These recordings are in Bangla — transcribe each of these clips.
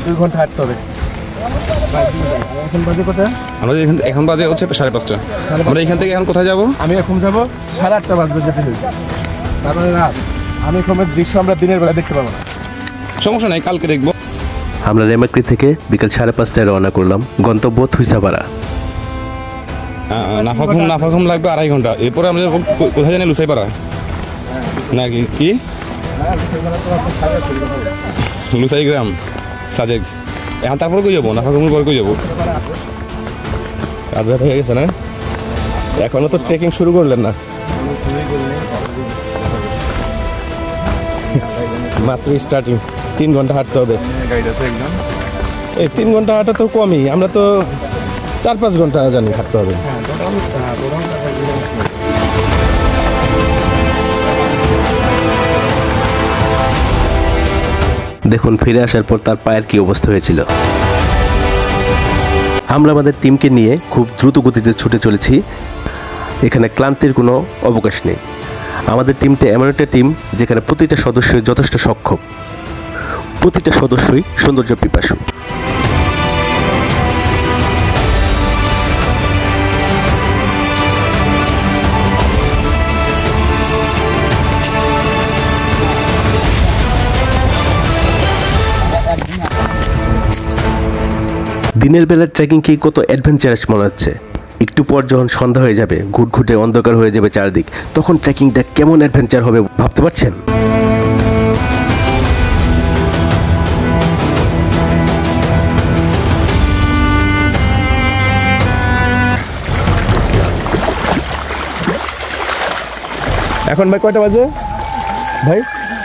2 ঘন্টা হাঁটতে হবে। এখন বাজে কোথায়? আমরা এখন বাজে হচ্ছে 5:30। আমরা এখান থেকে এখন কোথায় যাব? আমি এখন যাব 8:30 বাজবে যেতে হবে। তারপরে রাত আমি কোমের দৃশ্য আমরা দিনের বেলা দেখতে পাবো না। সমস্যা নাই, কালকে দেখবো। আমরা রেমাক্রি থেকে বিকেল 5:30টায় রওনা করলাম, গন্তব্য থুইসাপাড়া। নাফাখুম লাগবে 2.5 ঘন্টা। এরপরে আমরা কোথায় জানি লুসাইপাড়া নাকি কি লুসাই গ্রাম সাজেক। এখন তারপরে কই যাবো? নাফাখুম পরে কই যাবো? রাত হয়ে গেছে না? এখনো তো ট্রেকিং শুরু করলেন না? মাত্র স্টার্টিং। 3 ঘন্টা হাঁটতে হবে। এই 3 ঘন্টা হাঁটা তো কমই, আমরা তো 4-5 ঘন্টা জানি হাঁটতে হবে। দেখুন ফিরে আসার পর তার পায়ের কি অবস্থা হয়েছিল। আমরা আমাদের টিমকে নিয়ে খুব দ্রুত গতিতে ছুটে চলেছি। এখানে ক্লান্তির কোনো অবকাশ নেই। আমাদের টিমটা এমন একটা টিম যেখানে প্রতিটা সদস্যই যথেষ্ট সক্ষম, প্রতিটা সদস্যই সৌন্দর্য পিপাসু। দিনের বেলার ট্রেকিং কি কত অ্যাডভেঞ্চারাস মনে হচ্ছে। একটু পর যখন সন্ধ্যা হয়ে যাবে, ঘুটঘুটে অন্ধকার হয়ে যাবে চারদিক, তখন ট্রেকিংটা কেমন অ্যাডভেঞ্চার হবে ভাবতে পারছেন? এখন ভাই কয়টা বাজে? ভাই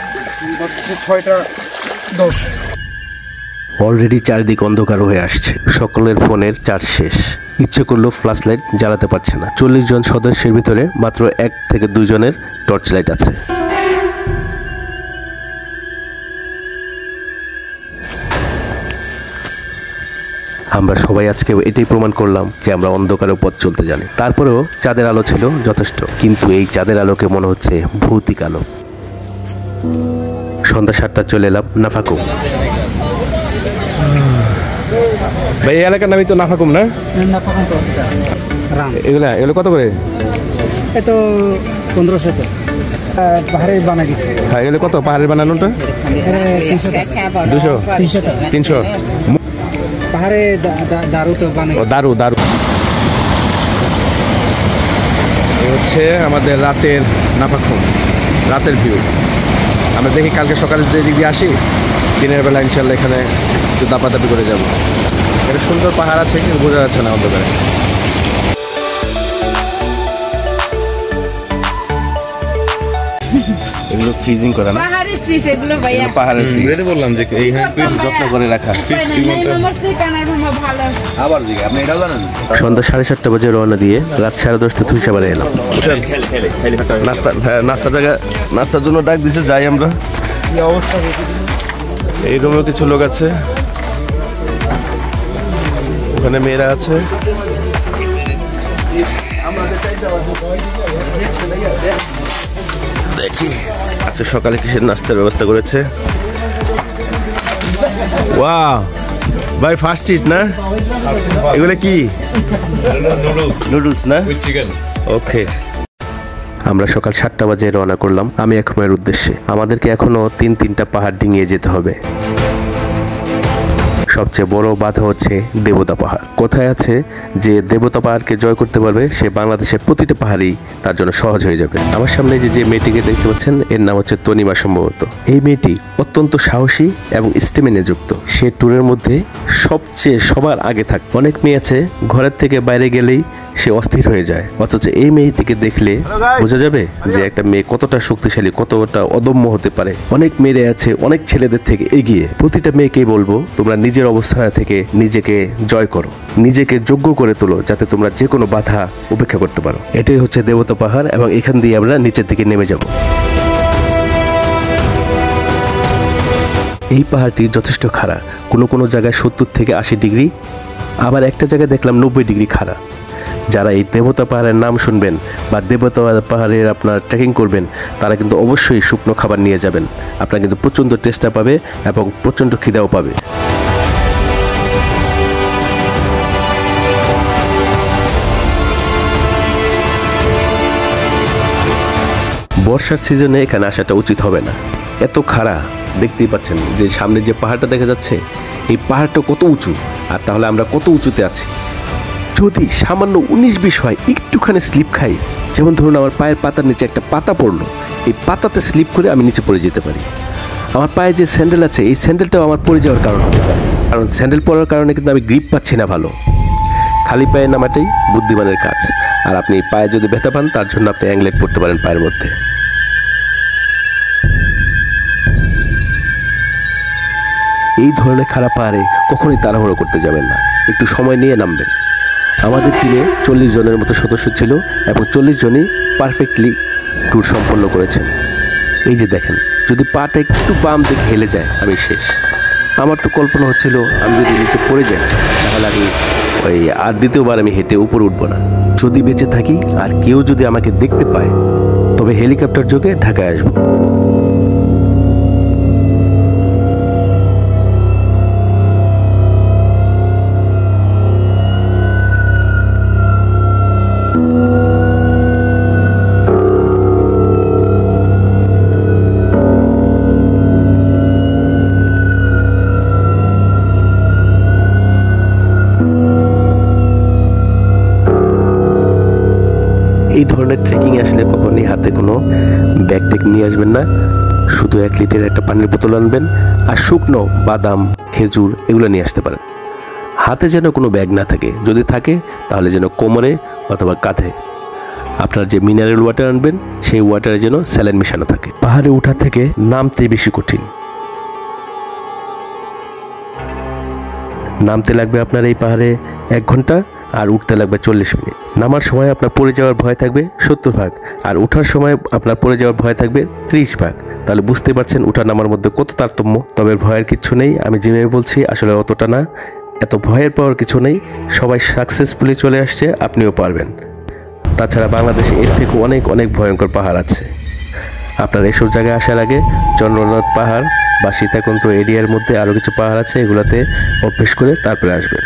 6:10। অলরেডি চারদিক অন্ধকার হয়ে আসছে, সকলের ফোনের চার্জ শেষ। ইচ্ছে করলেও ফ্ল্যাশ লাইট জ্বালাতে পারছে না। 40 জন সদস্যের ভিতরে মাত্র 1 থেকে 2 জনের টর্চ লাইট আছে। আমরা সবাই আজকে এটাই প্রমাণ করলাম যে আমরা অন্ধকারে পথ চলতে জানি। তারপরেও চাঁদের আলো ছিল যথেষ্ট, কিন্তু এই চাঁদের আলোকে মনে হচ্ছে ভৌতিক আলো। সন্ধ্যা 7টা চলে এলাম নাফাকুম। ভাই এই এলাকার নামই তো নাফাকুম না? এগুলো কত করে? এ তো 1500 তো পাহাড়ে বানা গেছে। হ্যাঁ এগুলো কত পাহাড়ের বানানোটা? 200 300 পাহাড়ে দারু তো বানা। দারু হচ্ছে আমাদের রাতের নাফাকুম, রাতের ভিউ। আমরা দেখি কালকে সকালে যে দিক দিয়ে আসি, দিনের বেলা ইনশাল্লাহ এখানে একটু দাপাদাপি করে যাবো। এটা সুন্দর পাহাড় আছে কিন্তু বোঝা যাচ্ছে না অন্ধকারে। এগুলো ফ্রিজিং করা না? পাহাড়ি ফ্রিজ এগুলো ভাইয়া। পাহাড়ের ফ্রিজ। রেডি বললাম যে এই যত্ন করে রাখা। আবার জিগে আপনি এটাও জানেন? সন্ধ্যা 7:30 বাজে রওনা দিয়ে রাত 10:30 থুইসাপাড়া এলাম। নাস্তার জন্য ডাক দিছে, যাই আমরা। এইরকমও কিছু লোক আছে, ওখানে মেয়েরা আছে। দেখি আজকে সকালে কিসের নাস্তার ব্যবস্থা করেছে। ওয়াও ভাই, ফার্স্ট ইট না? এগুলো কি? নুডলস না? ওকে। আমরা সকাল 7টা বাজে রওনা করলাম আমি একমের উদ্দেশ্যে। আমাদেরকে এখনো 3টা পাহাড় ডিঙিয়ে যেতে হবে। সবচেয়ে বড় বাধা হচ্ছে দেবতা পাহাড়। কোথায় আছে যে দেবতা পাহাড়কে জয় করতে পারবে সে বাংলাদেশের প্রতিটা পাহাড়ই তার জন্য সহজ হয়ে যাবে। আমার সামনে যে মেয়েটিকে দেখতে পাচ্ছেন, এর নাম হচ্ছে তনিমা সম্ভবত। এই মেয়েটি অত্যন্ত সাহসী এবং স্টেমিনা যুক্ত। সে ট্যুরের মধ্যে সবার আগে থাকে। অনেক মেয়ে আছে ঘরের থেকে বাইরে গেলেই সে অস্থির হয়ে যায়, অথচ এই মেয়েটিকে দেখলে বোঝা যাবে যে একটা মেয়ে কতটা শক্তিশালী, কতটা অদম্য হতে পারে। অনেক মেয়েরা আছে অনেক ছেলেদের থেকে এগিয়ে। প্রতিটা মেয়েকেই বলবো তোমরা নিজের অবস্থান থেকে নিজেকে জয় করো, নিজেকে যোগ্য করে তোলো, যাতে তোমরা যে কোনো বাধা উপেক্ষা করতে পারো। এটাই হচ্ছে দেবতা পাহাড় এবং এখান দিয়ে আমরা নিচের দিকে নেমে যাব। এই পাহাড়টি যথেষ্ট খাড়া, কোনো জায়গায় 70 থেকে 80 ডিগ্রি, আবার একটা জায়গায় দেখলাম 90 ডিগ্রি খাড়া। যারা এই দেবতা পাহাড়ের নাম শুনবেন বা দেবতা পাহাড়ের আপনার ট্রেকিং করবেন, তারা কিন্তু অবশ্যই শুকনো খাবার নিয়ে যাবেন। আপনারা কিন্তু প্রচণ্ড টেস্টা পাবে এবং প্রচণ্ড খিদাও পাবে। বর্ষার সিজনে এখানে আসাটা উচিত হবে না, এত খাড়া। দেখতেই পাচ্ছেন যে সামনে যে পাহাড়টা দেখা যাচ্ছে, এই পাহাড়টা কত উঁচু, আর তাহলে আমরা কত উঁচুতে আছি। যদি সামান্য 19-20 হয়, একটুখানি স্লিপ খাই, যেমন ধরুন আমার পায়ের পাতার নিচে একটা পাতা পড়লো, এই পাতাতে স্লিপ করে আমি নিচে পড়ে যেতে পারি। আমার পায়ে যে স্যান্ডেল আছে, এই স্যান্ডেলটাও আমার পড়ে যাওয়ার কারণ হতে পারে, কারণ স্যান্ডেল পরার কারণে কিন্তু আমি গ্রিপ পাচ্ছি না ভালো। খালি পায়ে নামাটাই বুদ্ধিমানের কাজ। আর আপনি পায়ে যদি ব্যথা পান, তার জন্য আপনি অ্যাংলেট পড়তে পারেন পায়ের মধ্যে। এই ধরনের খারাপ পাহাড়ে কখনোই তাড়াহুড়ো করতে যাবেন না, একটু সময় নিয়ে নামবেন। আমাদের টিমে 40 জনের মতো সদস্য ছিল এবং 40 জনই পারফেক্টলি ট্যুর সম্পন্ন করেছেন। এই যে দেখেন, যদি পাটা একটু বাম দিকে হেলে যায় আমি শেষ। আমার তো কল্পনা হচ্ছিল আমি যদি নিচে পড়ে যাই তাহলে আমি আর দ্বিতীয়বার আমি হেঁটে উপরে উঠবো না। যদি বেঁচে থাকি আর কেউ যদি আমাকে দেখতে পায়, তবে হেলিকপ্টার যোগে ঢাকায় আসবো। এই ধরনের ট্রেকিংয়ে আসলে কখনই হাতে কোনো ব্যাগ টেক নিয়ে আসবেন না, শুধু 1 লিটার একটা পানির বোতল আনবেন, আর শুকনো বাদাম, খেজুর এগুলো নিয়ে আসতে পারেন। হাতে যেন কোনো ব্যাগ না থাকে, যদি থাকে তাহলে যেন কোমরে অথবা কাঁধে। আপনার যে মিনারেল ওয়াটার আনবেন, সেই ওয়াটারে যেন স্যালাইন মেশানো থাকে। পাহাড়ে ওঠা থেকে নামতে বেশি কঠিন। নামতে লাগবে আপনার এই পাহাড়ে 1 ঘন্টা, আর উঠতে লাগবে 40 মিনিট। নামার সময় আপনার পড়ে যাওয়ার ভয় থাকবে 70 ভাগ, আর ওঠার সময় আপনার পড়ে যাওয়ার ভয় থাকবে 30 ভাগ। তাহলে বুঝতে পারছেন ওঠা নামার মধ্যে কত তারতম্য। তবে ভয়ের কিচ্ছু নেই, আমি যেভাবে বলছি আসলে অতটা না, এত ভয়ের পাওয়ার কিছু নেই। সবাই সাকসেসফুলি চলে আসছে, আপনিও পারবেন। তাছাড়া বাংলাদেশে এর থেকে অনেক অনেক ভয়ঙ্কর পাহাড় আছে। আপনার এসব জায়গায় আসার আগে চন্দ্রনাথ পাহাড় বা সীতাকুণ্ড এরিয়ার মধ্যে আরও কিছু পাহাড় আছে, এগুলোতে অভ্যেস করে তারপরে আসবেন।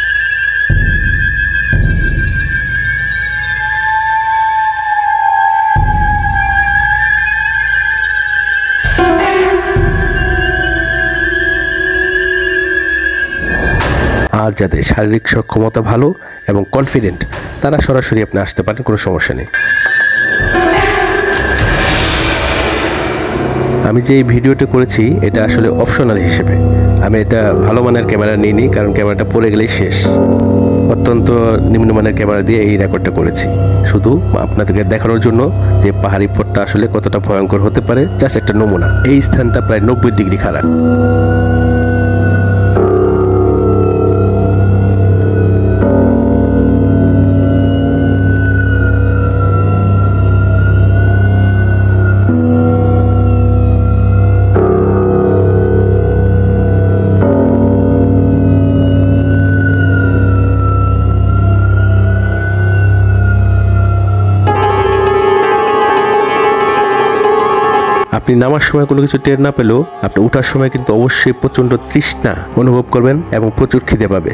আর যাদের শারীরিক সক্ষমতা ভালো এবং কনফিডেন্ট, তারা সরাসরি আপনি আসতে পারেন, কোনো সমস্যা নেই। আমি যে এই ভিডিওটা করেছি এটা আসলে অপশনাল হিসেবে, আমি এটা ভালো মানের ক্যামেরা নিইনি, কারণ ক্যামেরাটা পড়ে গেলেই শেষ। অত্যন্ত নিম্নমানের ক্যামেরা দিয়ে এই রেকর্ডটা করেছি, শুধু আপনাদেরকে দেখানোর জন্য যে পাহাড়ি পথটা আসলে কতটা ভয়ঙ্কর হতে পারে, জাস্ট একটা নমুনা। এই স্থানটা প্রায় 90 ডিগ্রি খারাপ। আপনি নামার সময় কোনো কিছু টের না পেলেও আপনি ওঠার সময় কিন্তু অবশ্যই প্রচণ্ড তৃষ্ণা অনুভব করবেন এবং প্রচুর খিদে পাবে।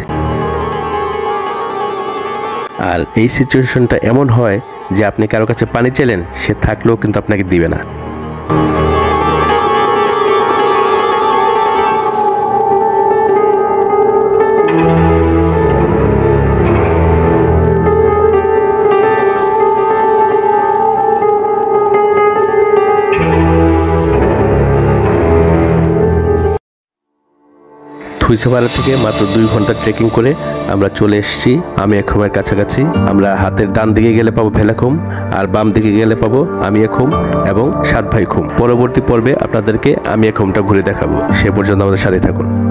আর এই সিচুয়েশনটা এমন হয় যে আপনি কারো কাছে পানি চাইলেন, সে থাকলেও কিন্তু আপনাকে দিবে না। থুইসাপাড়া থেকে মাত্র 2 ঘন্টা ট্রেকিং করে আমরা চলে এসেছি আমিয়াখুমের কাছাকাছি। আমরা হাতের ডান দিকে গেলে পাবো ভেলাখুম, আর বাম দিকে গেলে পাবো আমিয়াখুম এবং সাতভাইখুম। পরবর্তী পর্বে আপনাদেরকে আমিয়াখুমটা ঘুরে দেখাবো, সে পর্যন্ত আমাদের সাথে থাকুন।